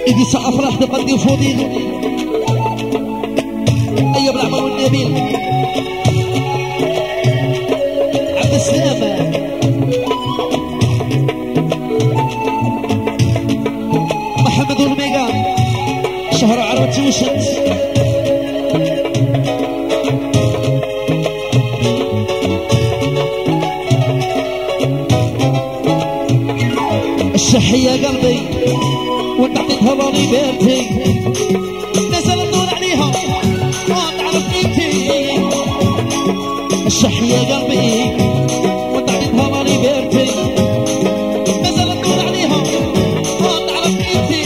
إذا سقف راح تقدم فوضي أيوب العمر والنبيل عبد السلام محمد والميغا شهر عربة وشمس الشحية قلبي وانت عطيتها ضاني بيرتي نزل النور عليها ما تعرف قيمتي الشحية قلبي وانت عطيتها ضاني بيرتي نزل النور عليها ما تعرف قيمتي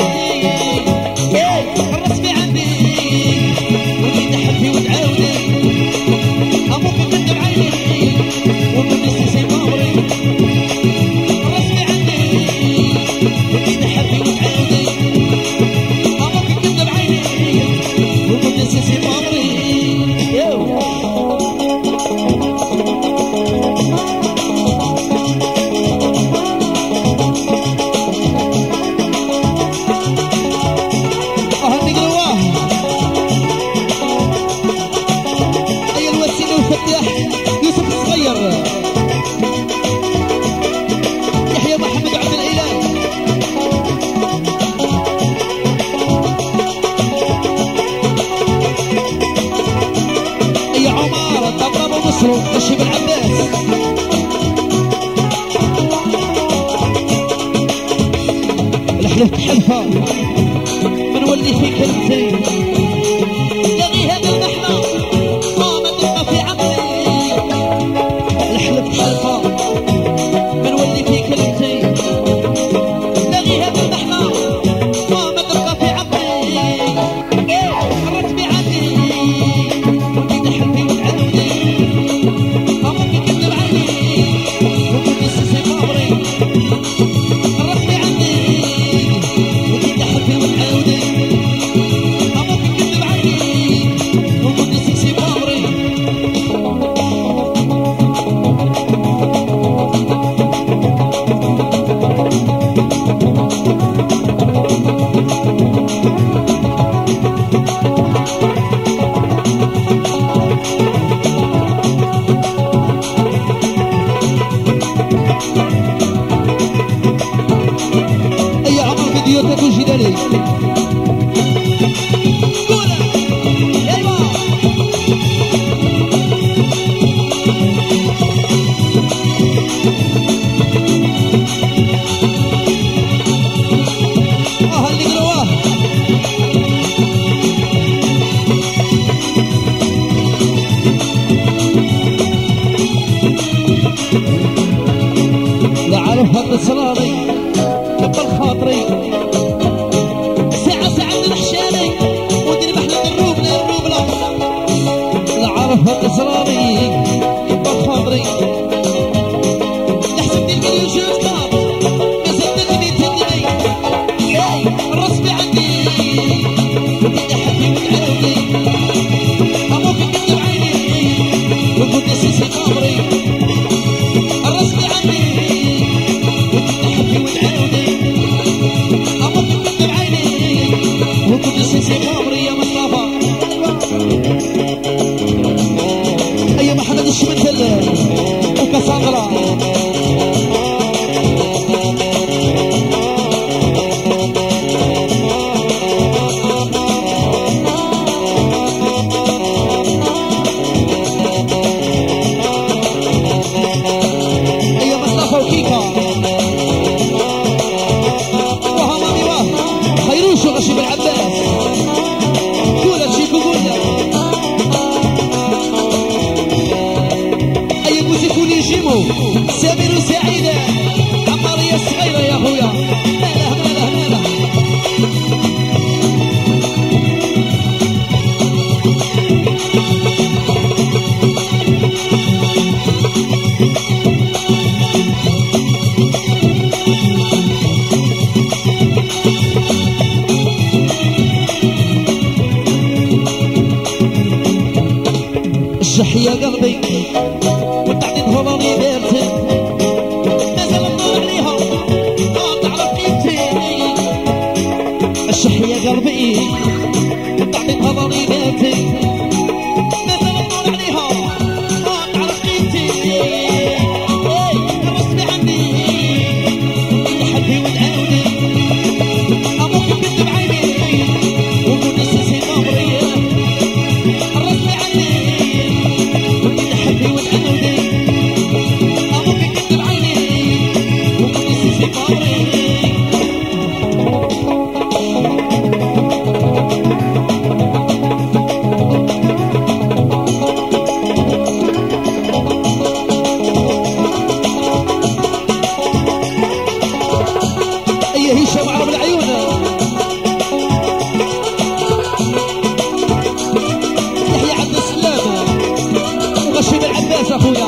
الرسمي عندي ودي تحبي وتعاودي أمك تكذب عيني وكل سيسي مامري الرسمي عندي ودي تحبي وتعاودي أمك تكذب عيني وكل سيسي مامري يحيى محمد عبد الإله يا عمارة طبطب ومصر الشيب العباس الحلف حلفة بنولي في كلمتي لغي هذا المحنى ما تبقى في عقلي الحلف حلفة بنولي في كلمتي لغي هذا المحنى ما تبقى في عقلي الرتبي عندي ودي تحبي وتعاودي أمك تكذب عيني وكل سيسي مامري الرتبي عندي ودي تحبي وتعاودي أمك تكذب عيني وكل سيسي مامري أي عمر فيديو تكون جدالي اللي قرواه لا عارف هذا صلاري كبر خاطري ساعة ساعة من الحشاني ودير محلة الروب لا عارف هذا صلاري كبر خاطري نحسب تلقى الوجوه طاب نزلت تبي تندمي الرسمي عندي ودي تحبي وتعاودي أمك تكذب عيني وكنت سيسي مامري الرسمي عندي ودي تحبي وتعاودي أمك تكذب عيني وكنت سيسي مامري يا مصطفى أي محمد الشمتل وكساندرا أي مصطفى وكيكا وهمامي واه خيروش وغشيب العباس قولك شيكو قولك أي موسيقى يجيمو سامر وسعيدة عمارية صغيرة يا خويا ماله ماله ماله الشحية قلبي وانت عطيتها ضاني بيرتي نزل النور عليها ما تعرف قيمتي الشحية هشام عرب العيون يحيى عبد السلام وغشيم العباس اخويا